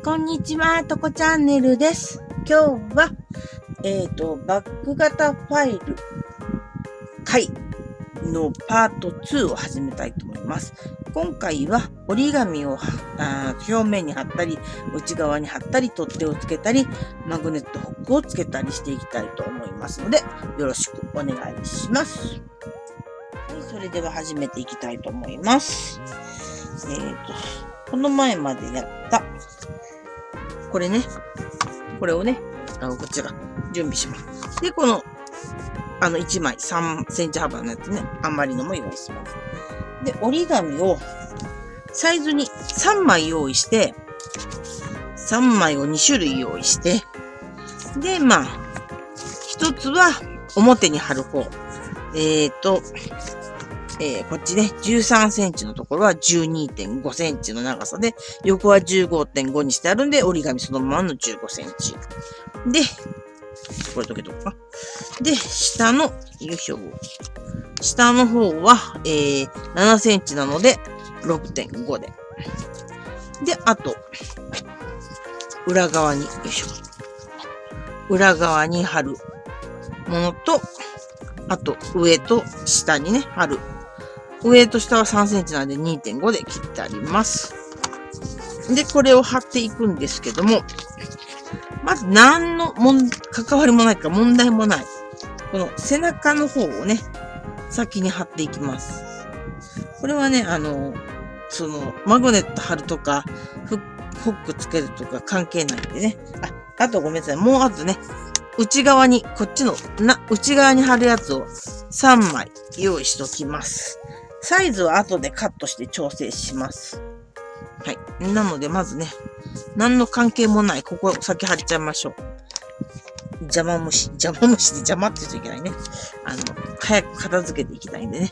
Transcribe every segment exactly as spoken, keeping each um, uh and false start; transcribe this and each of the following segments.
こんにちは、とこチャンネルです。今日は、えっと、バック型ファイル回のパートツーを始めたいと思います。今回は折り紙をあ表面に貼ったり、内側に貼ったり、取っ手をつけたり、マグネットホックをつけたりしていきたいと思いますので、よろしくお願いします。はい、それでは始めていきたいと思います。えっと、この前までやった、これね、これをね、あの、こちら、準備します。で、この、あの、いちまい、さんセンチ幅のやつね、あんまりのも用意します。で、折り紙を、サイズにさんまい用意して、さんまいをにしゅるい用意して、で、まあ、ひとつは表に貼る方。えっと、えー、こっちね、じゅうさんセンチのところは じゅうにてんごセンチの長さで、横は じゅうごてんご にしてあるんで、折り紙そのままのじゅうごセンチ。で、これ溶けとこうか。で、下の、よいしょ。下の方は、えー、ななセンチなので、ろくてんごで。で、あと、裏側に、よいしょ。裏側に貼るものと、あと、上と下にね、貼る。上と下はさんセンチなので にてんご で切ってあります。で、これを貼っていくんですけども、まず何のもん関わりもないか問題もない。この背中の方をね、先に貼っていきます。これはね、あの、その、マグネット貼るとか、フホックつけるとか関係ないんでね。あ、あとごめんなさい。もうあとね、内側に、こっちの、な、内側に貼るやつをさんまい用意しときます。サイズは後でカットして調整します。はい。なので、まずね、何の関係もない、ここ先貼っちゃいましょう。邪魔虫。邪魔虫で邪魔って言うといけないね。あの、早く片付けていきたいんでね。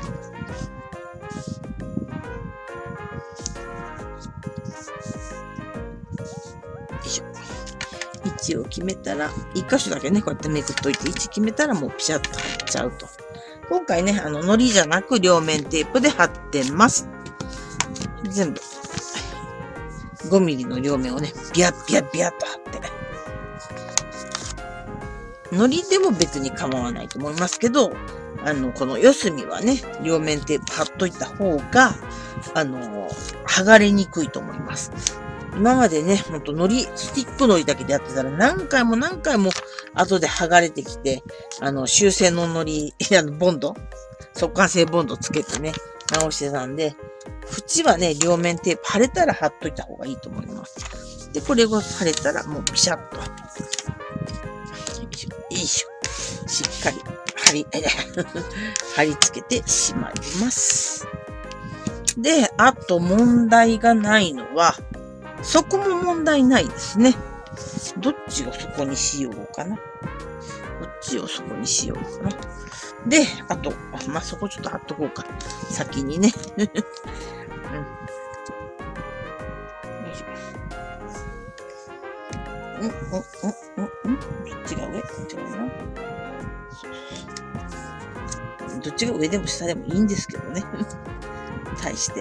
よいしょ。位置を決めたら、一箇所だけね、こうやってめくっといて、位置決めたらもうピシャッと貼っちゃうと。今回ね、あの、糊じゃなく両面テープで貼ってます。全部。ごミリの両面をね、ビャッビャッビャッと貼って。糊でも別に構わないと思いますけど、あの、この四隅はね、両面テープ貼っといた方が、あの、剥がれにくいと思います。今までね、ほんと糊、スティック糊だけでやってたら何回も何回も後で剥がれてきて、あの、修正の糊、あの、ボンド、速乾性ボンドつけてね、直してたんで、縁はね、両面テープ貼れたら貼っといた方がいいと思います。で、これを貼れたらもうピシャッと。よいしょ。しっかり貼り、貼り付けてしまいます。で、あと問題がないのは、そこも問題ないですね。どっちをそこにしようかな。どっちをそこにしようかな。で、あと、まあ、そこちょっと貼っとこうか。先にね。うん。よいしょ。うん、うん、うん、うん。どっちが上？違うな。そう。どっちが上でも下でもいいんですけどね。対して。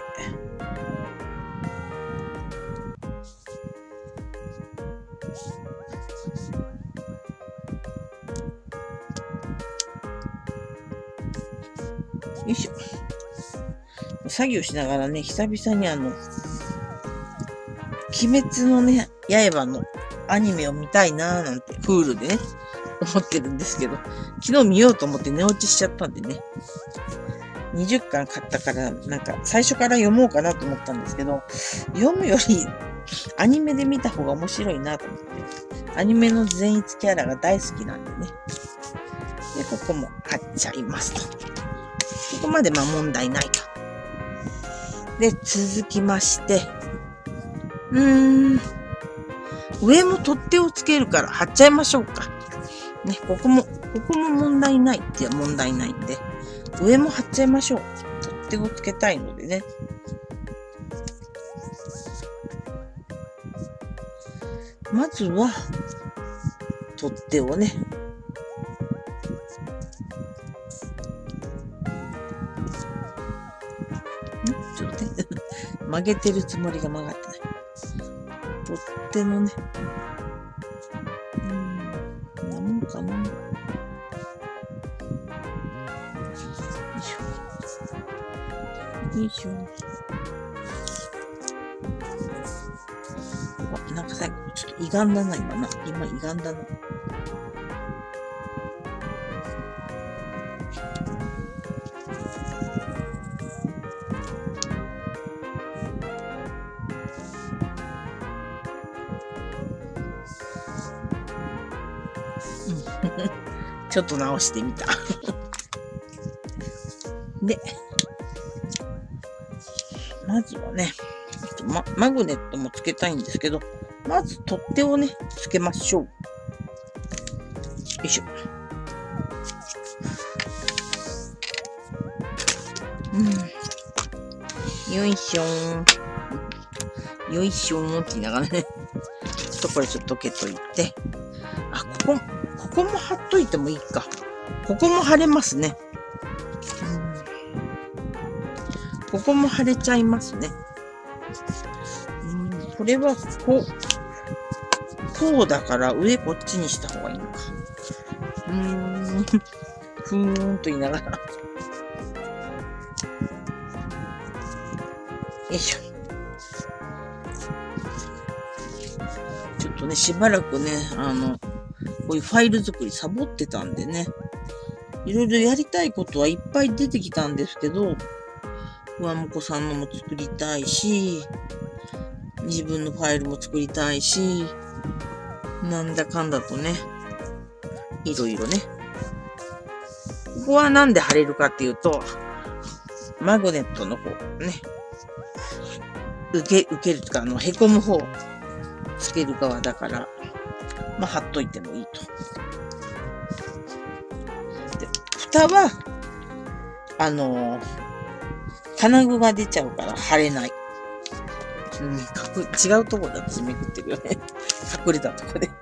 よいしょ。作業しながらね、久々にあの、鬼滅のね、刃のアニメを見たいなーなんて、プールでね、思ってるんですけど、昨日見ようと思って寝落ちしちゃったんでね、にじゅっかん買ったから、なんか最初から読もうかなと思ったんですけど、読むよりアニメで見た方が面白いなと思って、アニメの善逸キャラが大好きなんでね。で、ここも貼っちゃいますと。ここまでまあ問題ないと。で、続きまして、うーん、上も取っ手をつけるから貼っちゃいましょうか。ね、ここも、ここも問題ないっていう問題ないんで、上も貼っちゃいましょう。取っ手をつけたいのでね。まずは、取っ手をね、ちょっとね、曲げてるつもりが曲がってない。 取っ手のね、うん、こんなもんかな。よいしょ。よいしょ。あ、なんか最後、ちょっと歪んだな、今な。今歪んだな。ちょっと直してみた。で、まずはね、ま、マグネットもつけたいんですけど、まず取っ手をね、つけましょう。よいしょ。うん。よいしょー。よいしょーって言いながらね。ちょっとこれちょっと溶けといて。あ、ここ、ここも貼っといてもいいか。ここも貼れますね。うん、ここも貼れちゃいますね。うん、これはこう、こうだから上こっちにした方がいいのか。うーん、ふーんと言いながら。よいしょ。ちょっとね、しばらくね、あの、こういうファイル作りサボってたんでね、いろいろやりたいことはいっぱい出てきたんですけど、ふわもこさんのも作りたいし、自分のファイルも作りたいし、なんだかんだとね、いろいろね。ここはなんで貼れるかっていうと、マグネットの方ね、受け、受けるとか、あの、へこむ方、つける側だから、まあ、貼っといてもいいと。で、蓋は、あのー、金具が出ちゃうから貼れない。うん、隠、違うところで私めくってるよね。隠れたところで。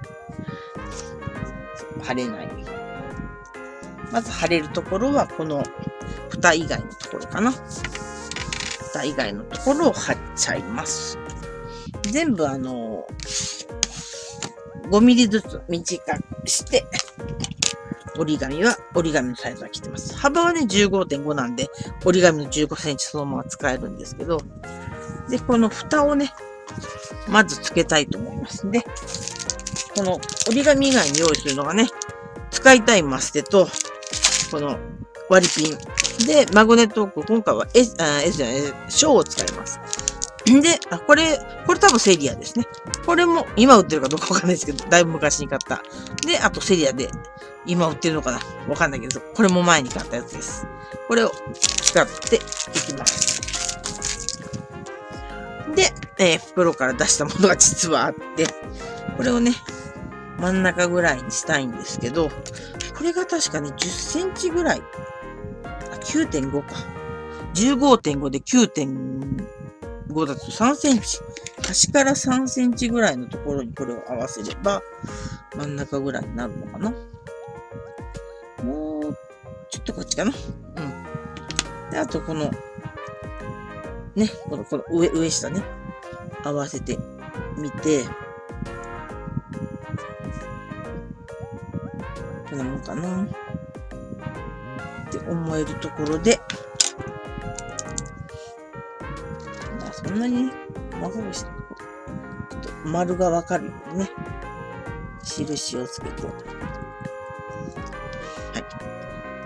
貼れない。まず貼れるところは、この蓋以外のところかな。蓋以外のところを貼っちゃいます。全部あのー、ごミリずつ短くして、折り紙は、折り紙のサイズは切ってます。幅はね、じゅうごてんご なんで、折り紙のじゅうごセンチそのまま使えるんですけど、で、この蓋をね、まずつけたいと思います。で、この折り紙以外に用意するのがね、使いたいマステと、この割りピン。で、マグネットを今回は S、あ、S じゃない、小を使います。で、あ、これ、これ多分セリアですね。これも、今売ってるかどうかわかんないですけど、だいぶ昔に買った。で、あとセリアで、今売ってるのかなわかんないけど、これも前に買ったやつです。これを使っていきます。で、えー、袋から出したものが実はあって、これをね、真ん中ぐらいにしたいんですけど、これが確かね、じゅっセンチぐらい。あ、きゅうてんごか。じゅうごてんご で きゅうてんご だとさんセンチ。端からさんセンチぐらいのところにこれを合わせれば、真ん中ぐらいになるのかな。もう、ちょっとこっちかな。うん。で、あとこの、ね、この、この上、上下ね、合わせてみて、こんなもんかな。って思えるところで、まあそんなにね、細かくして、ちょっと丸がわかるようにね、印をつけて、はい。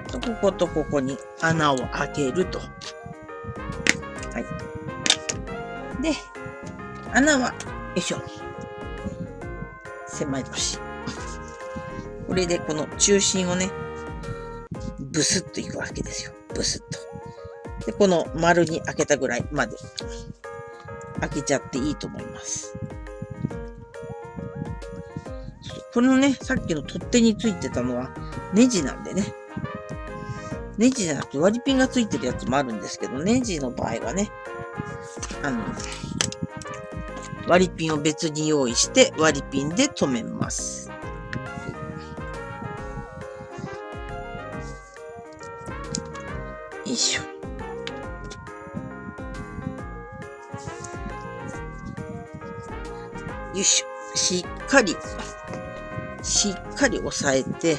と、こことここに穴を開けると。はい。で、穴は、よいしょ。狭い腰。これでこの中心をね、ブスッといくわけですよ。ブスッと。で、この丸に開けたぐらいまで開けちゃっていいと思います。このね、さっきの取っ手についてたのはネジなんでね。ネジじゃなくて割りピンがついてるやつもあるんですけど、ネジの場合はね、あの、割りピンを別に用意して割りピンで留めます。よいしょ。 よいしょ。しっかり、しっかり押さえて、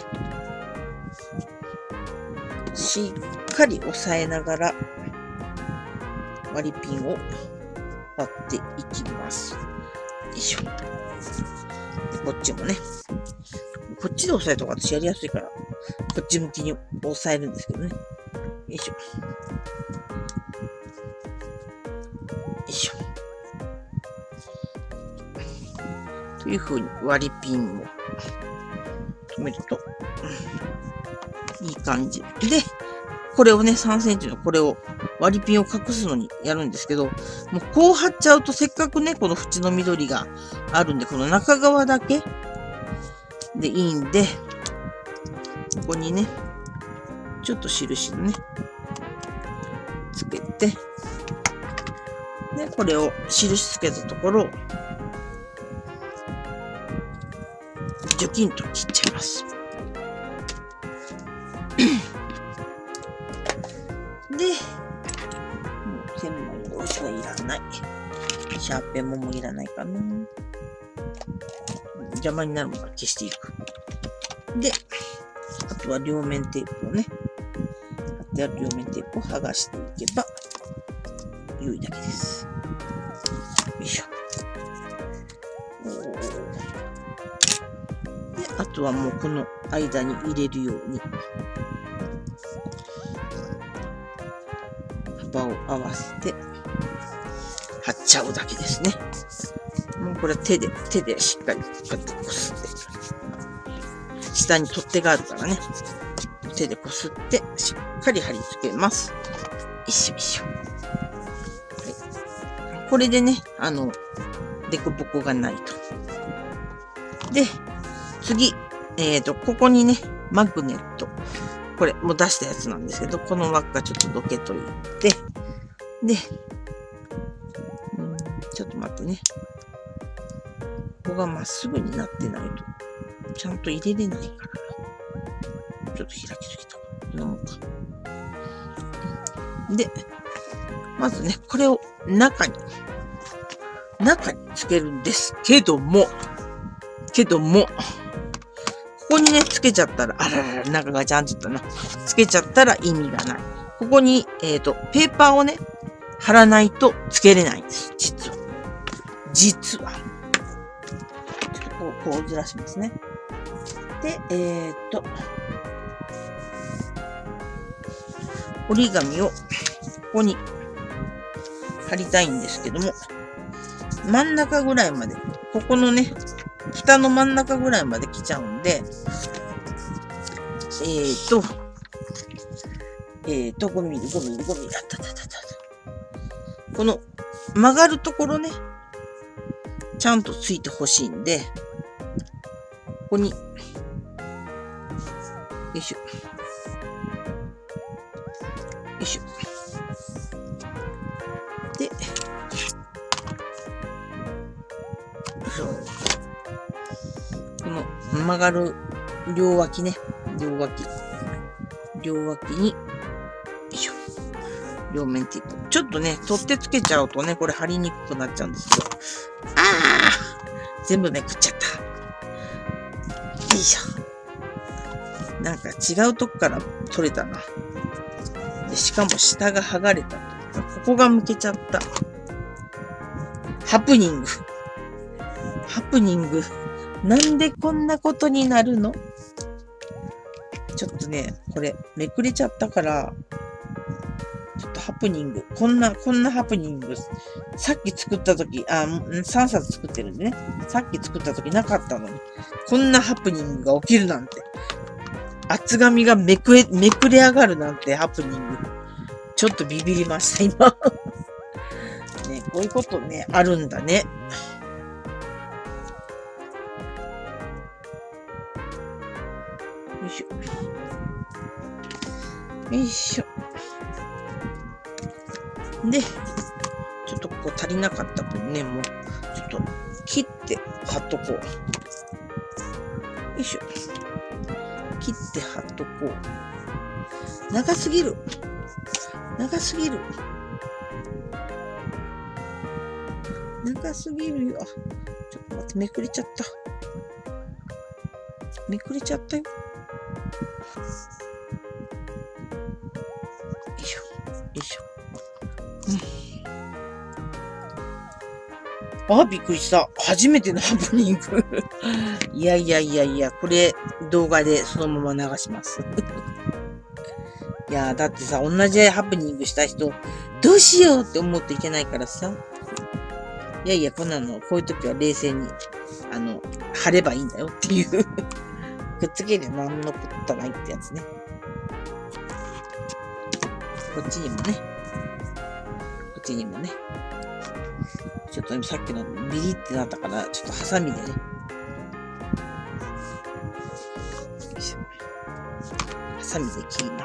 しっかり押さえながら、割りピンを割っていきます。よいしょ。でこっちもね。こっちで押さえた方が私やりやすいから、こっち向きに押さえるんですけどね。よいしょ。よいしょ。という風に割りピンを止めると、うん、いい感じ。で、これをね、さんセンチのこれを割りピンを隠すのにやるんですけど、もうこう貼っちゃうとせっかくね、この縁の緑があるんで、この中側だけでいいんで、ここにね、ちょっと印のね、つけて、で、これを印つけたところを、除菌と切っちゃいます。で、もう千枚の押しはいらない。シャーペンももういらないかな。邪魔になるものは消していく。で、あとは両面テープをね、貼ってある両面テープを剥がしていけば、良いだけです。よいしょ。で、あとはもうこの間に入れるように、幅を合わせて、貼っちゃうだけですね。もうこれは手で、手でしっかりこうやってこすって。下に取っ手があるからね。手でこすって、しっかり貼り付けます。よいしょよいしょ。はい。これでね、あの、デコボコがないと。で、次、えっと、ここにね、マグネット。これ、もう出したやつなんですけど、この輪っかちょっとどけといて、で、うん、ちょっと待ってね。ここがまっすぐになってないと、ちゃんと入れれないからな。ちょっと開きすぎた。こんなもんか。で、まずね、これを中に、中につけるんですけども、けども、ここにね、つけちゃったら、あららら、中がちゃんと言ったな。つけちゃったら意味がない。ここに、えっと、ペーパーをね、貼らないとつけれないんです。実は。実は。ちょっとこう、こうずらしますね。で、えっと、折り紙をここに貼りたいんですけども、真ん中ぐらいまで、ここのね、蓋の真ん中ぐらいまで来ちゃうんで、えーと、えーと、ごミリ、ごミリ、ごミリ、あったたたた。この曲がるところね、ちゃんとついてほしいんで、ここに、よいしょ。よいしょ。で、この曲がる両脇ね、両脇、両脇に、よいしょ。両面テープ。ちょっとね、取ってつけちゃうとね、これ貼りにくくなっちゃうんですよ。ああ全部めくっちゃった。よいしょ。なんか違うとこから取れたな。でしかも下が剥がれた。ここがむけちゃった。ハプニング。ハプニング。なんでこんなことになるの？ちょっとね、これめくれちゃったから、ちょっとハプニング。こんな、こんなハプニング。さっき作ったとき、あ、さんさつ作ってるんでね。さっき作ったときなかったのに。こんなハプニングが起きるなんて。厚紙がめくれ、めくれ上がるなんてハプニング。ちょっとビビりました、今。ね、こういうことね、あるんだね。よいしょ。よいしょ。で、ちょっとここ足りなかった分ね、もう、ちょっと切って貼っとこう。よいしょ。切って貼っとこう。長すぎる。長すぎる。長すぎるよ。ちょっと待って、めくれちゃった。めくれちゃったよ。よいしょ。よいしょ。うん。あ、びっくりした。初めてのハプニング。いやいやいやいや、これ動画でそのまま流します。いやー、だってさ、同じハプニングした人、どうしようって思っていけないからさ。いやいや、こんなの、こういう時は冷静に、あの、貼ればいいんだよっていう。くっつけりゃ何のことないってやつね。こっちにもね。こっちにもね。ちょっとさっきのビリってなったから、ちょっとハサミでね。ハサミで切ります。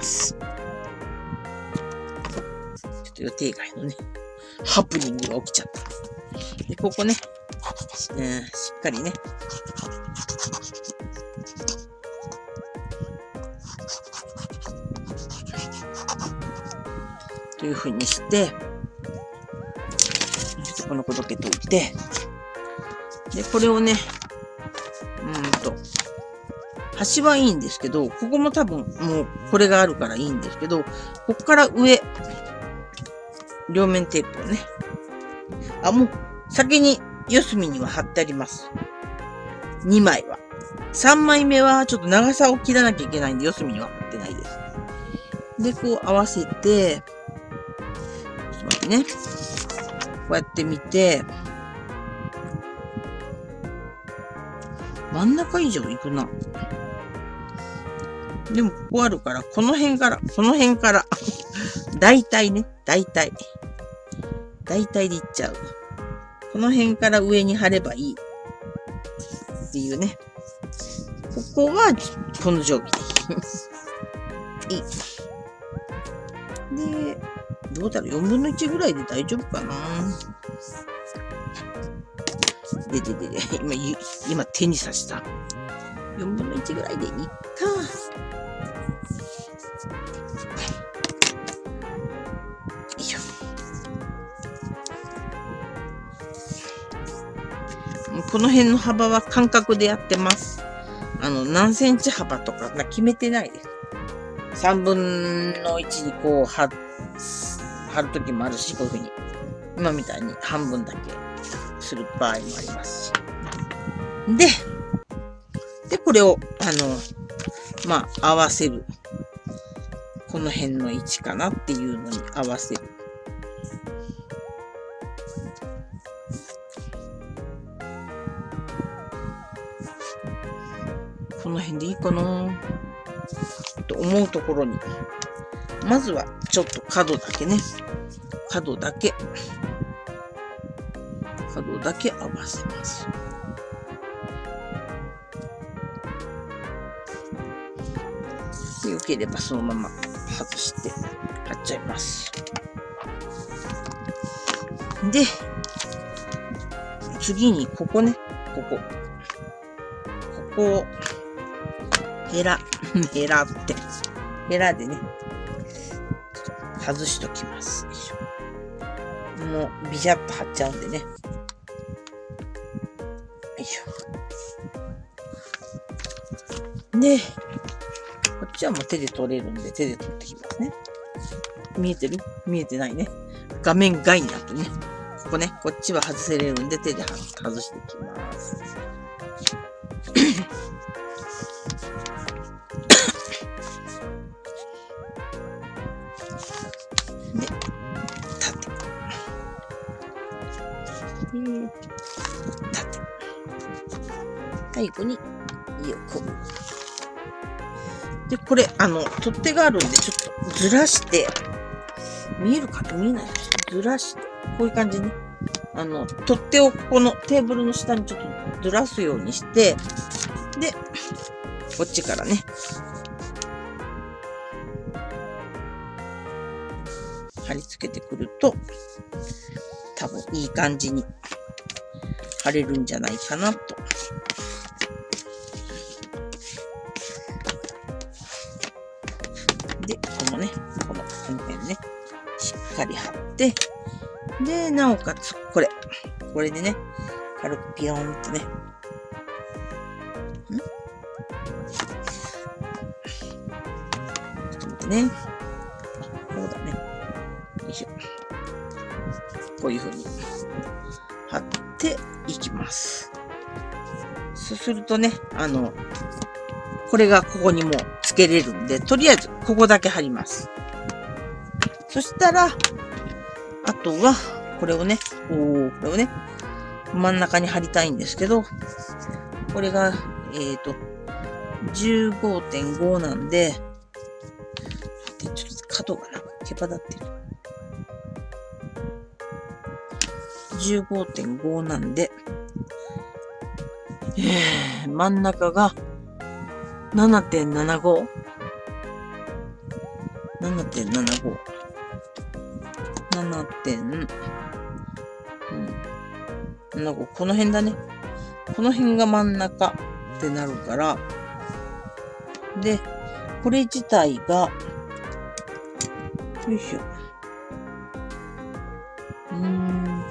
ちょっと予定外のね、ハプニングが起きちゃった。で、ここね、うん、しっかりね。という風にして、ちょっとこの子どけといて、で、これをね、うーんと、端はいいんですけど、ここも多分もうこれがあるからいいんですけど、ここから上、両面テープをね、あ、もう先に四隅には貼ってあります。にまいは。さんまいめはちょっと長さを切らなきゃいけないんで、四隅には貼ってないです。で、こう合わせて、ちょっと待ってね。こうやって見て、真ん中以上いくな。でも、ここあるから、この辺から、この辺から、だいたいね、だいたい。だいたいでいっちゃう。この辺から上に貼ればいい。っていうね。ここは、この定規でいい。で、どうだろう、よんぶんのいちぐらいで大丈夫かな。でででで、今、今手に刺した。よんぶんのいちぐらいでいいか。この辺の幅は感覚でやってます。あの、何センチ幅とか決めてないです。さんぶんのいちにこう貼、貼るときもあるし、こういうふうに。今みたいに半分だけする場合もありますし。で、で、これを、あの、まあ、合わせる。この辺の位置かなっていうのに合わせる。この辺でいいかなと思うところに。まずは、ちょっと角だけね。角だけ。角だけ合わせます。で、よければそのまま外して貼っちゃいます。で、次にここね。ここ。ここを、ヘラ、ヘラって、ヘラでね、外しときます。よいしょ。もう、ビシャッと貼っちゃうんでね。よいしょ。で、こっちはもう手で取れるんで、手で取ってきますね。見えてる？見えてないね。画面外になってね。ここね、こっちは外せれるんで、手で外していきます。で、縦。で、縦。最後に、横。で、これ、あの、取っ手があるんで、ちょっとずらして、見えるかな見えないかずらして、こういう感じね。あの、取っ手をここのテーブルの下にちょっとずらすようにして、で、こっちからね、貼り付けてくると、多分いい感じに貼れるんじゃないかなと。で、このね、この辺ね、しっかり貼って、で、なおかつ、これ。これでね、 軽くピヨーンとね。んちょっと待ってね。あ、そうだね。よいしょ。こういう風に貼っていきます。そうするとね、あの、これがここにもつけれるんで、とりあえずここだけ貼ります。そしたら、あとは、これをね、おー、これをね、真ん中に貼りたいんですけど、これが、えっと、じゅうごてんご なんで、ちょっと角がなんか毛羽立ってる。じゅうごてんご なんで、えー、真ん中が ななてんななご。ななてんななご。ななてんななご。この辺だね。この辺が真ん中ってなるから。で、これ自体が、よいしょ。うーん。ん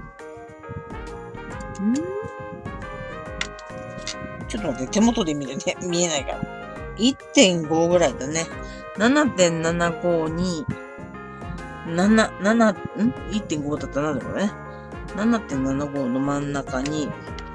ちょっと待って、手元で見るね。見えないから。いってんご ぐらいだね。ななてんななご に、なな、なな、ん ?いってんご だったらなんだろうね。ななてんななご の真ん中に、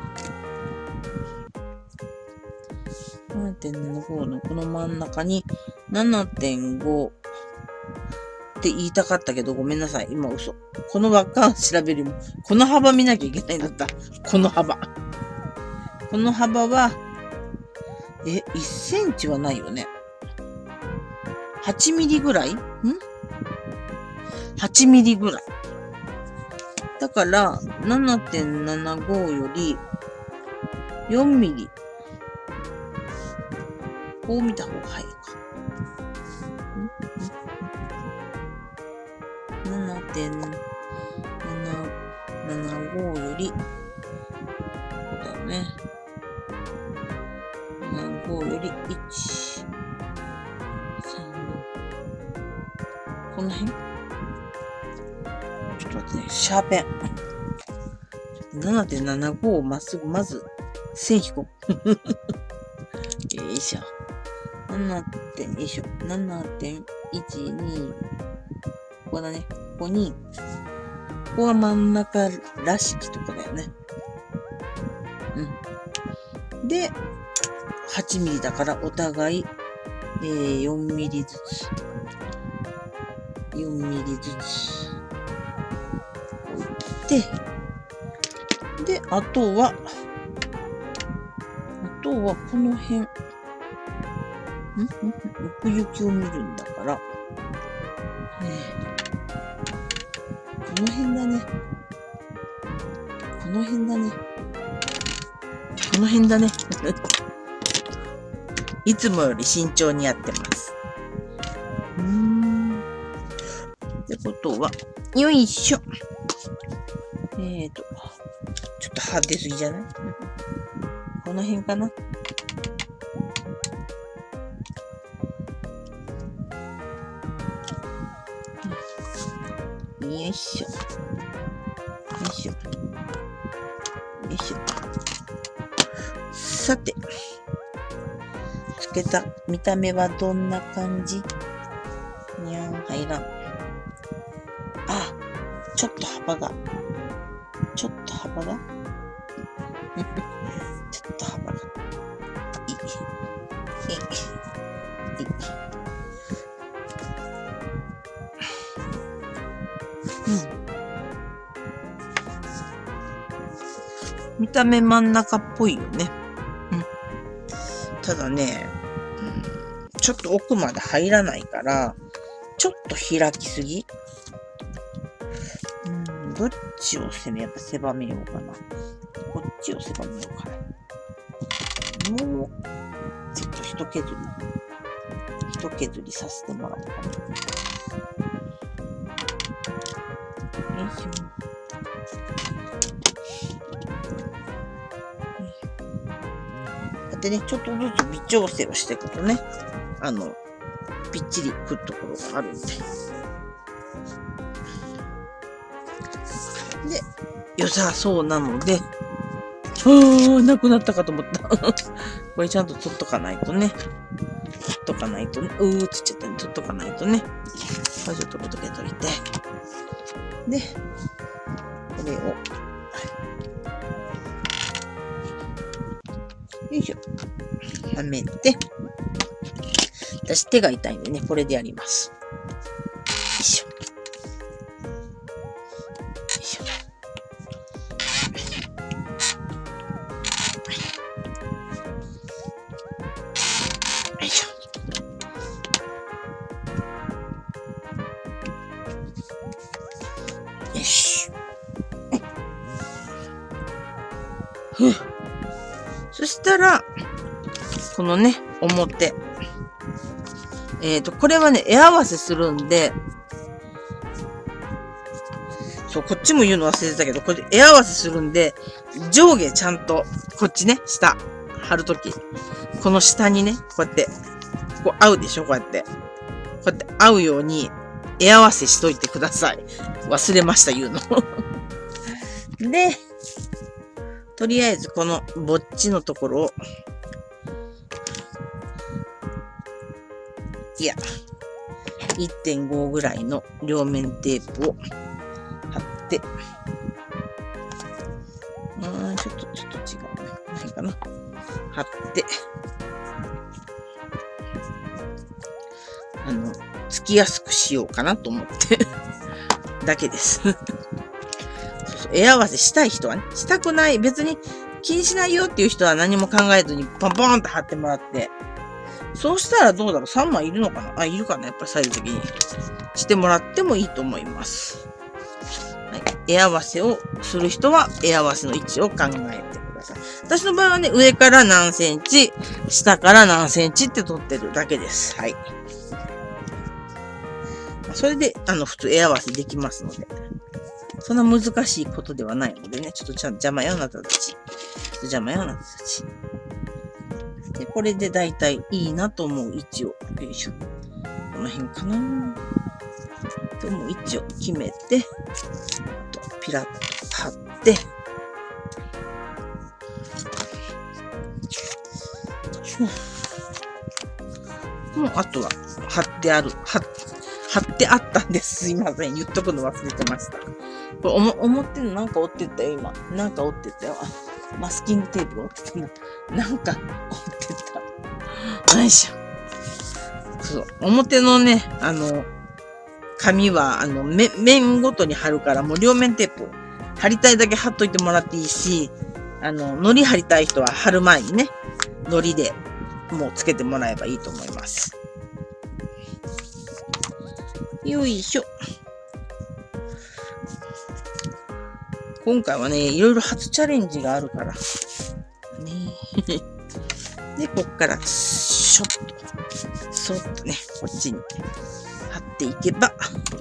ななてんななご のこの真ん中に、ななてんご って言いたかったけど、ごめんなさい。今嘘。この輪っかを調べるよりも、この幅見なきゃいけないんだった。この幅。この幅は、え、いっセンチはないよね。はちミリぐらい？ん はち ミリぐらい。だから、ななてんななご よりよんミリ。こう見た方が早いか。ななてんななご より、こうだよね。ななごよりいち、さん、この辺？ちょっと待ってね、シャーペン。ななてんななご をまっすぐ、まず、線引こう。よいしょ。ななてん、よいしょ。ななてんいちに、ここだね。ここに、ここが真ん中らしきとこだよね。うん。で、はちミリだからお互い、えー、よんミリずつ。よんミリずつ。置いて、で、あとは、あとはこの辺。んん奥行きを見るんだから、えー、この辺だね。この辺だね。この辺だね。いつもより慎重にやってます。うーん。ってことは、よいしょ。えーと、ちょっと歯出すぎじゃない？この辺かな。よいしょ。よいしょ。よいしょ。さて、つけた見た目はどんな感じ？にゃー、入らん。あ、ちょっと幅が。ちょっと幅がちょっと幅が。いい。いい。いい。うん。見た目真ん中っぽいよね。うん。ただね、うん、ちょっと奥まで入らないから、ちょっと開きすぎ。うん、どっちを攻め、やっぱ狭めようかな。こっちを狭めようかな。もう、ちょっと一削り、一削りさせてもらおうかな。よいしょ。でね、ちょっとずつ微調整をしていくとね、あの、ぴっちりくるところがあるんで。で、良さそうなので、 ー、なくなったかと思った。これちゃんと取っとかないとね。取っとかないとね。うー、つっちゃったね。取っとかないとね。これちょっとことけといて。で、これを、よいしょ。はめて、私手が痛いんでね、これでやります。よいしょ。よいしょ。よいしょ。よし。ふう。そしたら、このね、表。えっと、これはね、絵合わせするんで、そう、こっちも言うの忘れてたけど、これ絵合わせするんで、上下ちゃんと、こっちね、下、貼るとき。この下にね、こうやって、こう合うでしょこうやって。こうやって合うように、絵合わせしといてください。忘れました、言うの。で、とりあえずこのぼっちのところを、いや、いってんご ぐらいの両面テープを貼って、うーん、ちょっと、ちょっと違うね。ないかな。貼って、あの、つきやすくしようかなと思って、だけです。そうそう、絵合わせしたい人はね、したくない、別に気にしないよっていう人は何も考えずにポンポンって貼ってもらって、そうしたらどうだろう ?さん 枚いるのかなあ、いるかなやっぱりサイズ的に。してもらってもいいと思います。はい。絵合わせをする人は、絵合わせの位置を考えてください。私の場合はね、上から何センチ、下から何センチって取ってるだけです。はい。それで、あの、普通絵合わせできますので。そんな難しいことではないのでね、ちょっとちゃんと邪魔よ、あなたたち。ちょっと邪魔よ、あなたたち。で、これでだいたいいいなと思う位置を、よいしょ。この辺かなと思う位置を決めて、あとピラッと貼って、もうあとは貼ってある、貼貼ってあったんです。すいません。言っとくの忘れてました。これ、おも、思ってんのなんか折ってたよ、今。なんか折ってたよ。あ、マスキングテープが折ってたな。なんか折ってた。よいしょ。そう。表のね、あの、紙は、あの、面、面ごとに貼るから、もう両面テープ、貼りたいだけ貼っといてもらっていいし、あの、糊貼りたい人は貼る前にね、糊でもうつけてもらえばいいと思います。よいしょ。今回はね、いろいろ初チャレンジがあるから。ねで、こっから、ショッと、そっとね、こっちに貼っていけば、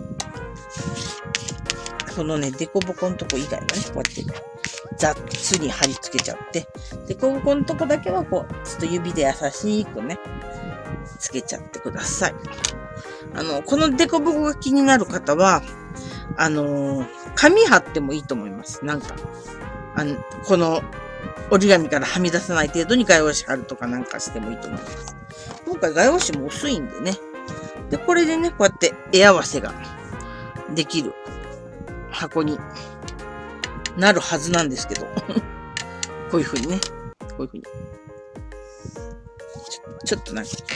このね、デコボコのとこ以外はね、こうやって、ざっつり貼り付けちゃって、デコボコのとこだけはこう、ちょっと指で優しくね、つけちゃってください。あの、このデコボコが気になる方は、あのー、紙貼ってもいいと思います。なんか、あの、この折り紙からはみ出さない程度に画用紙貼るとかなんかしてもいいと思います。今回画用紙も薄いんでね。で、これでね、こうやって絵合わせができる箱になるはずなんですけど。こういう風にね。こういう風に。ちょ、ちょっとなんか、ち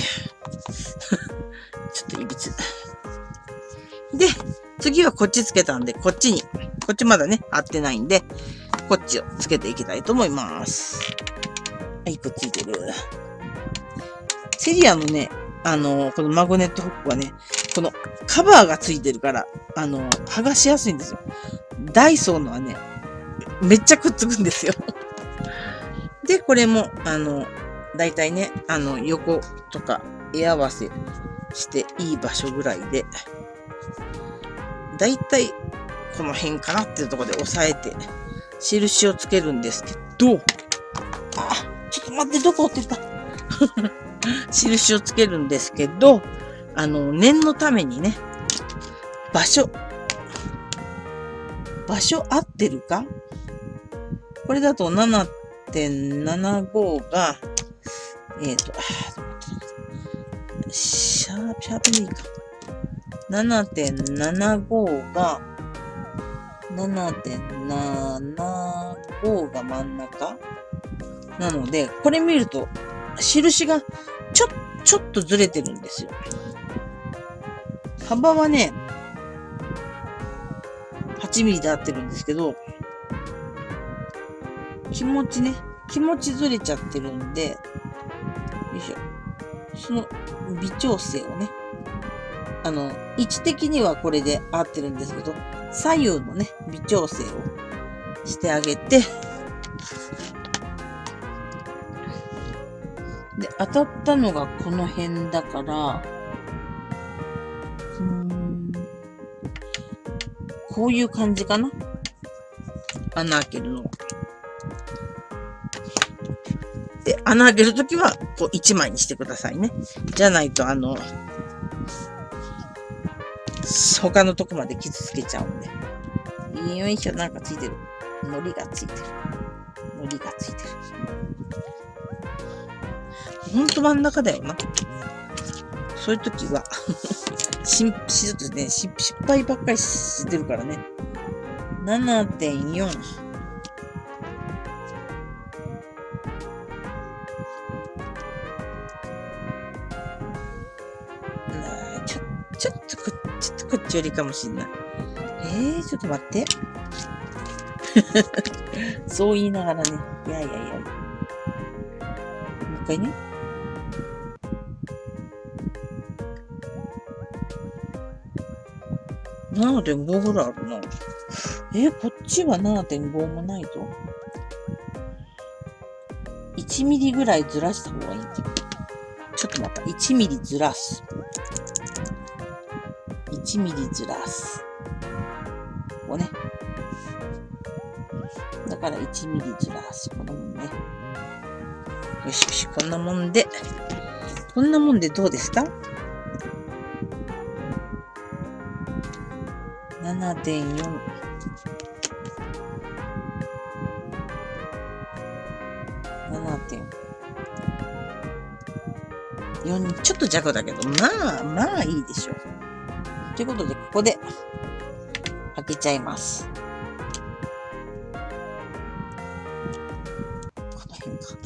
ょっといびつ。で、次はこっちつけたんで、こっちに、こっちまだね、貼ってないんで、こっちをつけていきたいと思います。はい、くっついてる。セリアのね、あの、このマグネットフックはね、このカバーがついてるから、あの、剥がしやすいんですよ。ダイソーのはね、めっちゃくっつくんですよ。で、これも、あの、だいたいね、あの、横とか絵合わせしていい場所ぐらいで、だいたいこの辺かなっていうところで押さえて、印をつけるんですけど、あ、ちょっと待って、どこ折ってた印をつけるんですけど、あの、念のためにね、場所、場所合ってるかこれだと ななてんななご が、えっ、ー、と、シャープ、シャープでいいか。ななてんななご が、ななてんななご が真ん中なので、これ見ると、印がちょ、ちょっとずれてるんですよ。幅はね、はちミリで合ってるんですけど、気持ちね、気持ちずれちゃってるんで、よいしょ。その微調整をね、あの、位置的にはこれで合ってるんですけど、左右のね、微調整をしてあげて、で、当たったのがこの辺だから、うーん、こういう感じかな？穴開けるのは。で、穴開けるときは、こう一枚にしてくださいね。じゃないと、あの、他のとこまで傷つけちゃうんで。よいしょ、なんかついてる。糊がついてる。糊がついてる。ほんと真ん中だよな。そういうときは、しん、ちょっとね、失敗ばっかりしてるからね。ななてんよん。ちょ、ちょっとこ、ちょっとこっちよりかもしんない。えー、ちょっと待って。そう言いながらね。いやいやいや。もう一回ね。ななてんご ぐらいあるな。えー、こっちは ななてんご もないぞ。いちミリぐらいずらした方がいい。ちょっと待った。いちミリずらす。いちミリずらす。ここね。だからいちミリずらす。こんなもんね。よしよし、こんなもんで。こんなもんでどうですか？ ななてんよん。ななてんよん。ちょっと弱だけど、まあ、まあいいでしょう。ということで、ここで開けちゃいます。この辺か。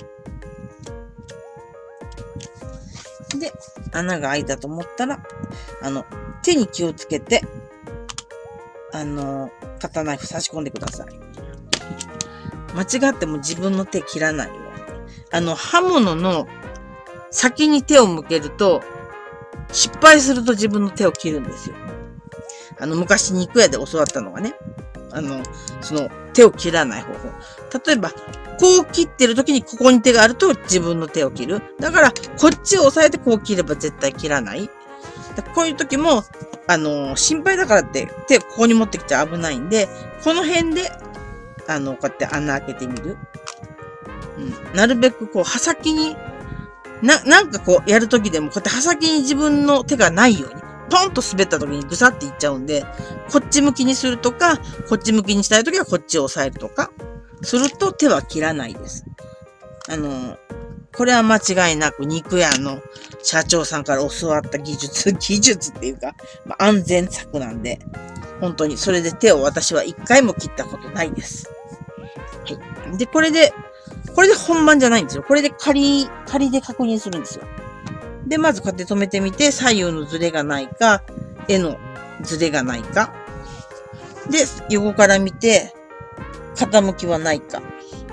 で、穴が開いたと思ったら、あの、手に気をつけて、あの、カッターナイフ差し込んでください。間違っても自分の手切らないように。あの、刃物の先に手を向けると、失敗すると自分の手を切るんですよ。あの、昔肉屋で教わったのがね。あの、その、手を切らない方法。例えば、こう切ってる時にここに手があると自分の手を切る。だから、こっちを押さえてこう切れば絶対切らない。こういう時も、あの、心配だからって手をここに持ってきちゃ危ないんで、この辺で、あの、こうやって穴開けてみる。うん。なるべくこう、刃先に、な、なんかこう、やるときでも、こうやって刃先に自分の手がないように、ポンと滑ったときにぐさっていっちゃうんで、こっち向きにするとか、こっち向きにしたいときはこっちを押さえるとか、すると手は切らないです。あの、これは間違いなく肉屋の社長さんから教わった技術、技術っていうか、まあ、安全策なんで、本当にそれで手を私は一回も切ったことないです。はい。で、これで、これで本番じゃないんですよ。これで仮、仮で確認するんですよ。で、まずこうやって止めてみて、左右のズレがないか、絵のズレがないか。で、横から見て、傾きはないか。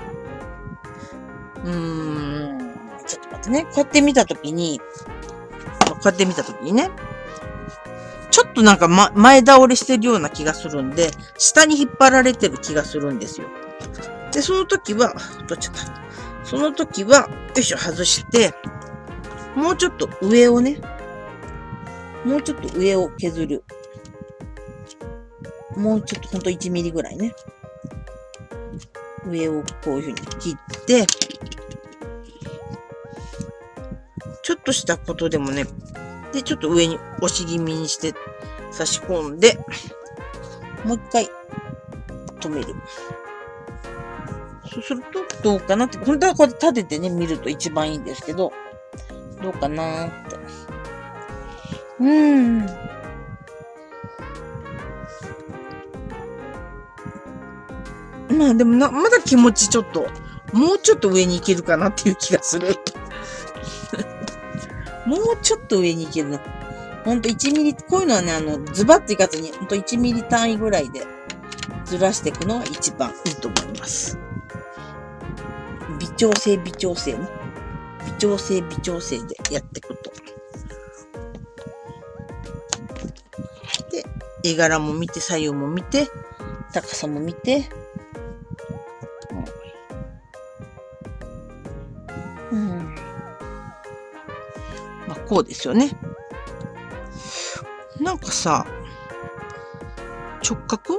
うーん、ちょっと待ってね。こうやって見たときに、こうやって見たときにね、ちょっとなんか、ま、前倒れしてるような気がするんで、下に引っ張られてる気がするんですよ。で、その時は、取っちゃった。その時は、よいしょ、外して、もうちょっと上をね、もうちょっと上を削る。もうちょっとほんといちミリぐらいね。上をこういう風に切って、ちょっとしたことでもね、で、ちょっと上に押し気味にして差し込んで、もう一回止める。 そうすると、どうかなって、本当はこうやって立ててね、見ると一番いいんですけど、どうかなーって。うーん。まあでもな、まだ気持ちちょっと、もうちょっと上に行けるかなっていう気がする。もうちょっと上に行けるな。ほんといちミリ、こういうのはね、あの、ズバッといかずに、ほんといちミリ単位ぐらいでずらしていくのが一番いいと思います。微調整、微調整ね。微調整、微調整でやっていくと。で、絵柄も見て、左右も見て、高さも見て、うん。うん、まあ、こうですよね。なんかさ、直角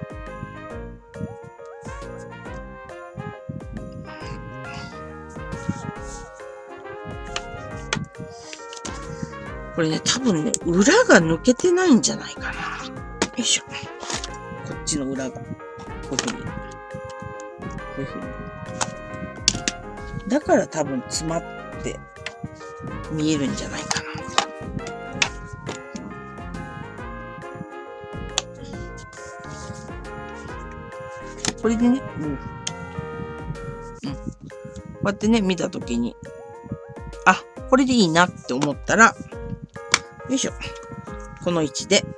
これね、多分ね、裏が抜けてないんじゃないかな。よいしょ。こっちの裏が。こういうふうに。こういうふうに。だから多分詰まって見えるんじゃないかな。これでね、うん。うん。こうやってね、見たときに、あ、これでいいなって思ったら、よいしょ。この位置で、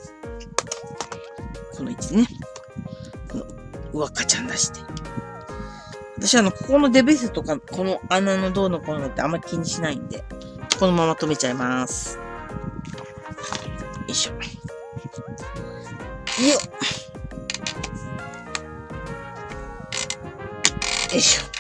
この位置でね、この上っかちゃん出して。私あの、ここのデベースとか、この穴のどうのこうのってあんまり気にしないんで、このまま止めちゃいます。よいしょ。よっ。よいしょ。よ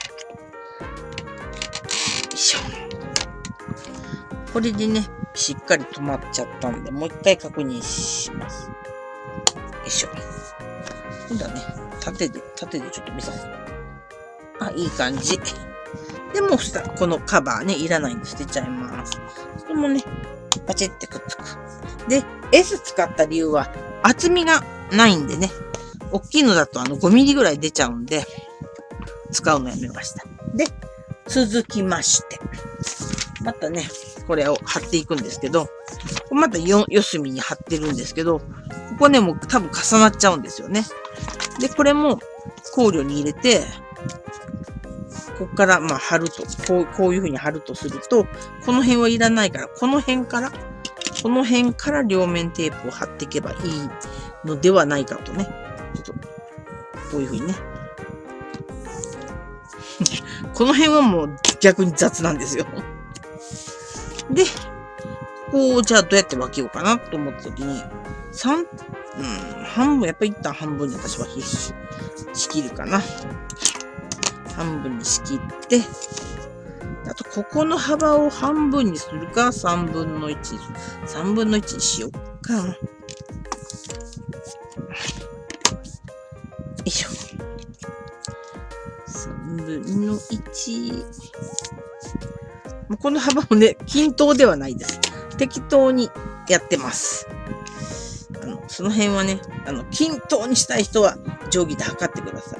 いしょ。これでね、しっかり止まっちゃったんで、もう一回確認します。よいしょ。今度はね、縦で、縦でちょっと見させて。あ、いい感じ。で、もうしたら、このカバーね、いらないんで捨てちゃいます。それもね、パチってくっつく。で、S 使った理由は、厚みがないんでね、大きいのだとあのごミリぐらい出ちゃうんで、使うのやめました。で、続きまして、またね、これを貼っていくんですけど、また四隅に貼ってるんですけど、ここね、もう多分重なっちゃうんですよね。で、これも考慮に入れて、ここからまあ貼ると、こう、こういう風に貼るとすると、この辺はいらないから、この辺から、この辺から両面テープを貼っていけばいいのではないかとね。ちょっと、こういう風にね。この辺はもう逆に雑なんですよ。で、ここをじゃあどうやって分けようかなと思ったときに、三、うん、半分、やっぱり一旦半分に私は仕切るかな。半分に仕切って、あと、ここの幅を半分にするか、三分の一、三分の一にしようか。よいしょ。三分の一。この幅もね、均等ではないです。適当にやってます。あの、その辺はね、あの、均等にしたい人は定規で測ってください。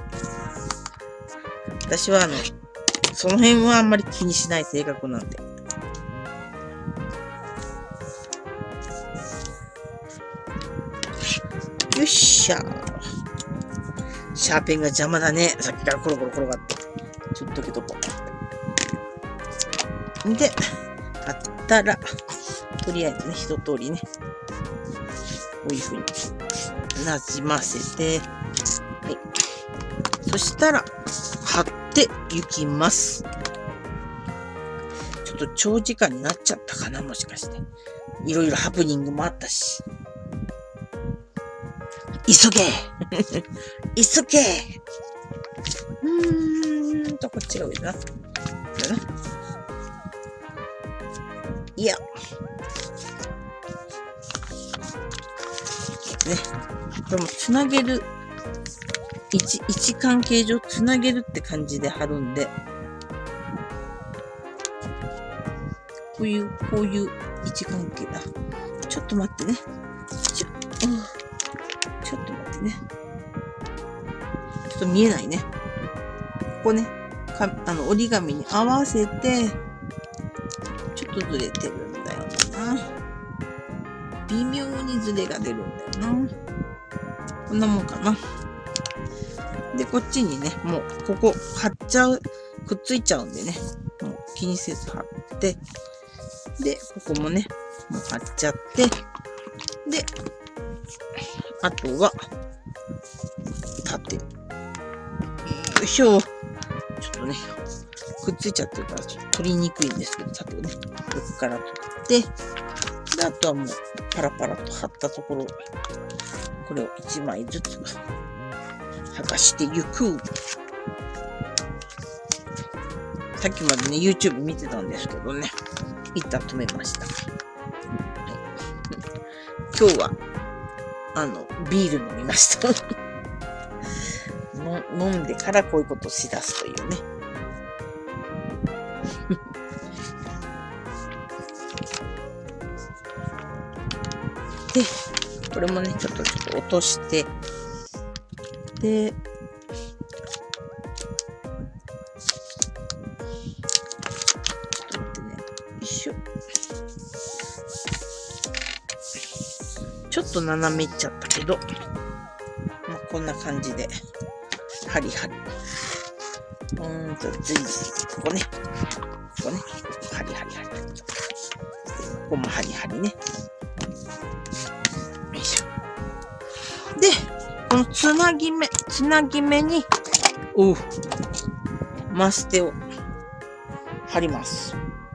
私はあの、その辺はあんまり気にしない性格なんで。よっしゃー。シャーペンが邪魔だね。さっきからコロコロ転がって。ちょっとけどこ。で、貼ったら、とりあえずね、一通りね、こういう風になじませて、はい。そしたら、貼っていきます。ちょっと長時間になっちゃったかな、もしかして。いろいろハプニングもあったし。急げ急げうーんと、こっちが上だな。これな。いや。ね。これもつなげる。位置、位置関係上つなげるって感じで貼るんで。こういう、こういう位置関係だ。ちょっと待ってね。ちょ、うん、ちょっと待ってね。ちょっと見えないね。 こね、かあの折り紙に合わせて、ちょっとずれてるんだよな。微妙にずれが出るんだよな。こんなもんかな。で、こっちにね、もうここ貼っちゃう、くっついちゃうんでね、もう気にせず貼って、で、ここもね、もう貼っちゃって、で、あとは、縦。よいしょ。ちょっとね、くっついちゃってるから、ちょっと取りにくいんですけど、縦をね、横から取って、で、あとはもう、パラパラと貼ったところ、これをいちまいずつ剥がしていく。さっきまでね、YouTube 見てたんですけどね、一旦止めました。はい、今日は、あの、ビール飲みました。の飲んでからこういうことをしだすというね。で、これもね、ちょっとちょっと落として、で、ちょっと待ってね、よいしょ。ちょっと斜めっちゃったけど、まあ、こんな感じで、ハリハリ。うーんと、ずいずい、ここね、ここね、ハリハリハリ。ここもハリハリね。よいしょ。で、このつなぎ目、つなぎ目に、おう、マステを貼ります。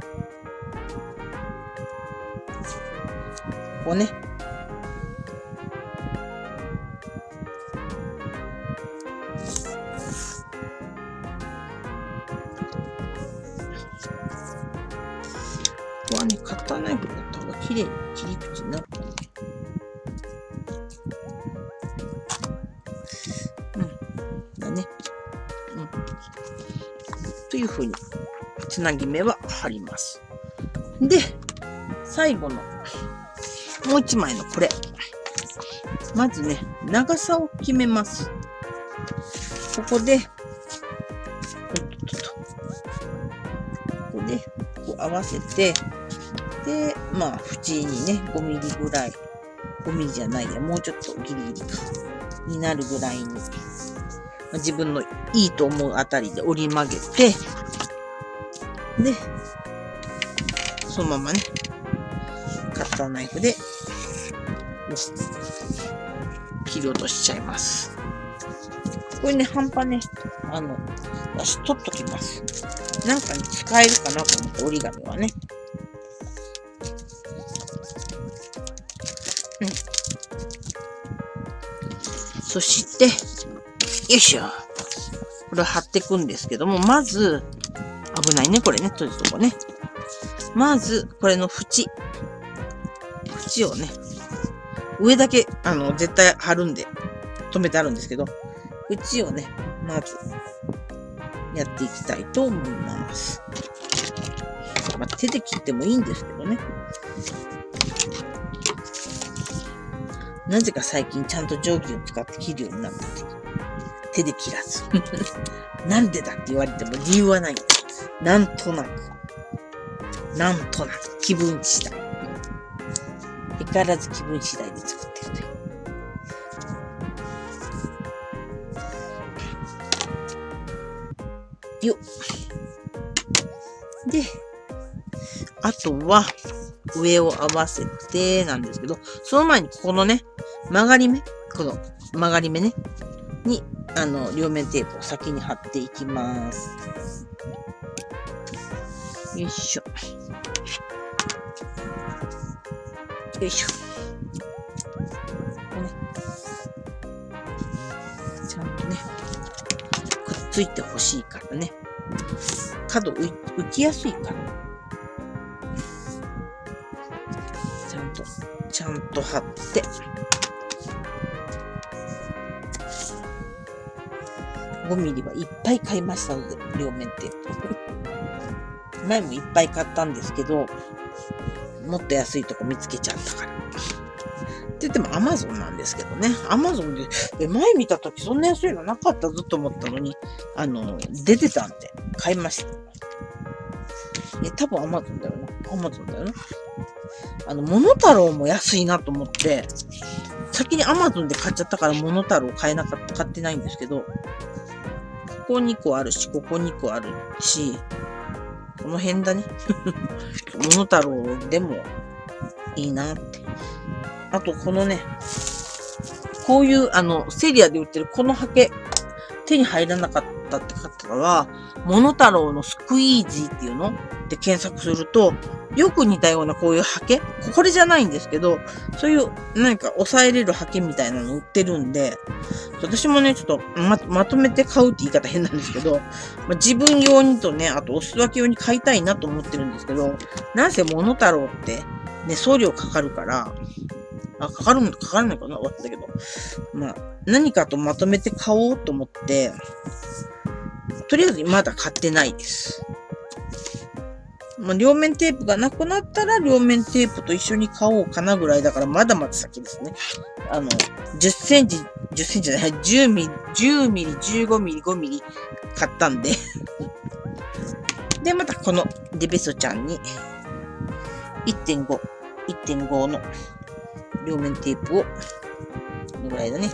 ここね。ここはね、カッターナイフだった方が綺麗に切り口になる。うん。だね。うん。という風に、つなぎ目は貼ります。で、最後の、もう一枚のこれ。まずね、長さを決めます。ここで、おっとっとっと。ここで、こう合わせて、で、まあ、縁にね、ごミリぐらい、ごミリじゃないや、もうちょっとギリギリか、になるぐらいに、まあ、自分のいいと思うあたりで折り曲げて、で、そのままね、カッターナイフで、切り落としちゃいます。これね、半端ね、あの、私取っときます。なんかに使えるかなと思って、折り紙はね。うん。そして、よいしょ。これを貼っていくんですけども、まず、危ないね、これね、閉じとこね。まず、これの縁。縁をね、上だけ、あの、絶対貼るんで、止めてあるんですけど、縁をね、まず、やっていきたいと思います。まあ、手で切ってもいいんですけどね。なぜか最近ちゃんと定規を使って切るようになった。手で切らず。なんでだって言われても理由はない。なんとなく。なんとなく。気分次第。相変わらず気分次第で作ってるという。よっ。で、あとは、上を合わせて、なんですけど、その前にここのね、曲がり目、この曲がり目ね、に、あの、両面テープを先に貼っていきます。よいしょ。よいしょ。こうね、ちゃんとね、くっついてほしいからね。角浮きやすいから。ちゃんと、ちゃんと貼って。ごミリはいっぱい買いましたので、両面テープ。前もいっぱい買ったんですけど、もっと安いとこ見つけちゃったから。 って言っても Amazon なんですけどね。Amazon で、え、前見たときそんな安いのなかったぞと思ったのに、あの、出てたんで、買いました。え、多分 Amazon だよな。Amazon だよな。あの、モノタロウも安いなと思って、先に Amazon で買っちゃったからモノタロウ買えなかった、買ってないんですけど、ここにこあるし、ここにこあるし、この辺だね。モノタロウでもいいなって。あと、このね、こういう、あの、セリアで売ってるこのハケ、手に入らなかったって方は、モノタロウのスクイージーっていうので検索すると、よく似たようなこういうハケ、これじゃないんですけど、そういう何か抑えれるハケみたいなの売ってるんで、私もね、ちょっとま、まとめて買うって言い方変なんですけど、まあ、自分用にとね、あとお裾分け用に買いたいなと思ってるんですけど、なんせモノタロウってね、送料かかるから、あ、かかるのかかるのかなわかったけど。まあ、何かとまとめて買おうと思って、とりあえずまだ買ってないです。まあ、両面テープがなくなったら両面テープと一緒に買おうかなぐらいだからまだまだ先ですね。あの、じゅっセンチ、じゅっセンチじゃない、じゅうミリ、じゅうミリ、じゅうごミリ、ごミリ買ったんで。で、またこのデベソちゃんに いってんご、いってんご の両面テープを、このぐらいだね。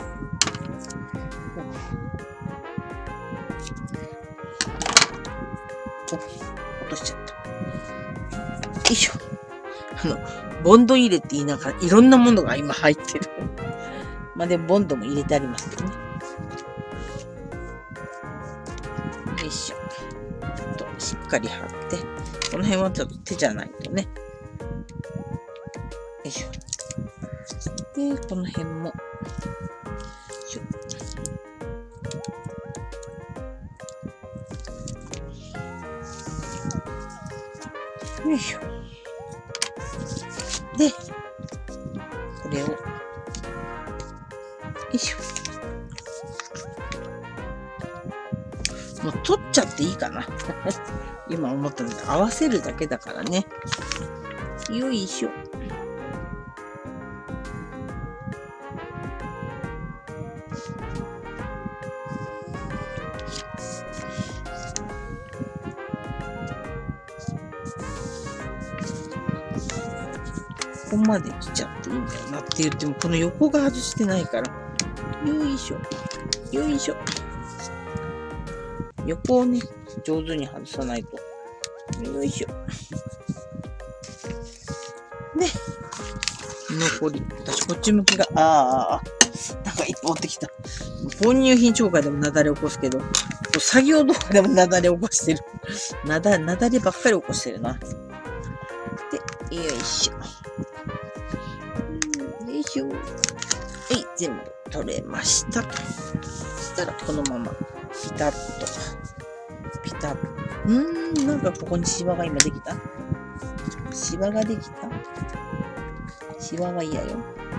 お、落としちゃった。よいしょ。あの、ボンド入れって言いながら、いろんなものが今入ってる。まあ、でも、ボンドも入れてありますけどね。よいしょ。と、しっかり貼って、この辺はちょっと手じゃないとね。よいしょ。で、この辺も、よいしょ。よいしょ。で、これを、よいしょ。もう取っちゃっていいかな。今思ったので、合わせるだけだからね。よいしょ。ここまで来ちゃっていいんだよなって言っても、この横が外してないから。よいしょ。よいしょ。横をね、上手に外さないと。よいしょ。で、残り。私、こっち向きが、ああ、ああ、なんか一本持ってきた。購入品紹介でもなだれ起こすけど、作業動画でもなだれ起こしてる。なだ、なだればっかり起こしてるな。で、よいしょ。よいしょ。はい、全部取れました。そしたら、このまま、ピタッと、ピタッと。うーん、なんかここにシワが今できた。シワができた。シワは嫌よ。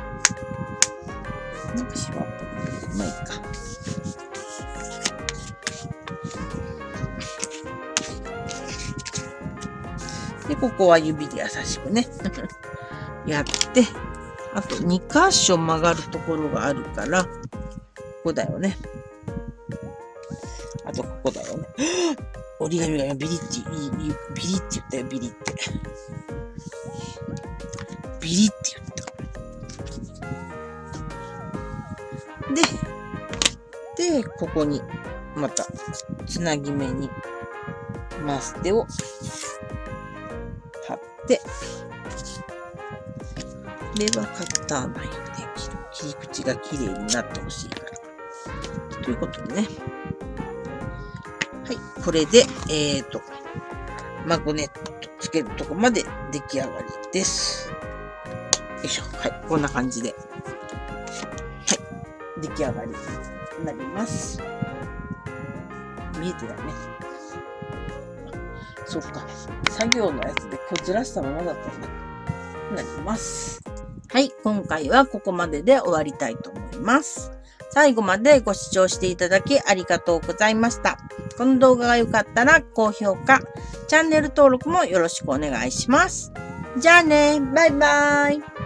なんかシワっぽくまあいいか。で、ここは指で優しくね。やって、あとに箇所曲がるところがあるから、ここだよね。あとここだよね。折り紙がビリって、ビリって言ったよ、ビリって。ビリって言った。で、で、ここに、また、つなぎ目に、マステを貼って、これはカッターナイフで切る。切り口が綺麗になってほしいから。ということでね。はい。これで、えっと、マグネットつけるとこまで出来上がりです。よいしょ。はい。こんな感じで。はい。出来上がりになります。見えてないね。そっか。作業のやつでこうずらしたままだったんだ。なります。はい。今回はここまでで終わりたいと思います。最後までご視聴していただきありがとうございました。この動画が良かったら高評価、チャンネル登録もよろしくお願いします。じゃあね、バイバイ。